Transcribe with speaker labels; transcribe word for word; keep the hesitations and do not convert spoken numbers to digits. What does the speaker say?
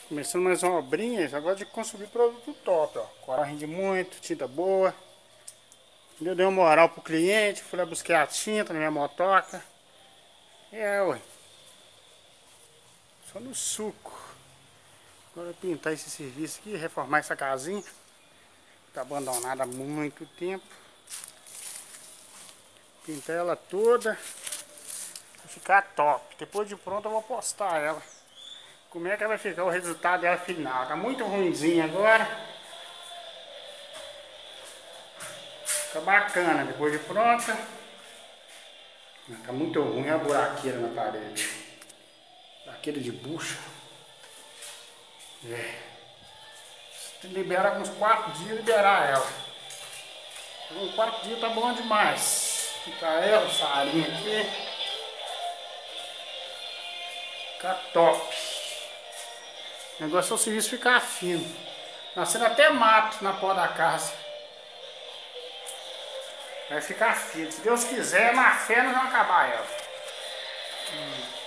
Speaker 1: Começando mais uma obrinha, agora de consumir produto top, ó. Coral rende muito, tinta boa. Eu dei uma moral pro cliente, fui lá buscar a tinta na minha motoca. É, ué. Só no suco. Agora pintar esse serviço aqui, reformar essa casinha. Tá abandonada há muito tempo. Pintar ela toda. Vai ficar top. Depois de pronto eu vou postar ela. Como é que vai ficar o resultado dela final. Tá muito ruimzinha agora. Fica bacana depois de pronta. Tá muito ruim a buraqueira na parede. Buraqueira de bucha. É. Tem que liberar uns quatro dias, liberar ela. Com quatro dias tá bom demais. Ficar ela, essa arinha aqui. Fica top. O negócio é o serviço ficar fino. Nascendo até mato na porta da casa. Vai ficar fino. Se Deus quiser, na fé nós vamos acabar ela. Hum.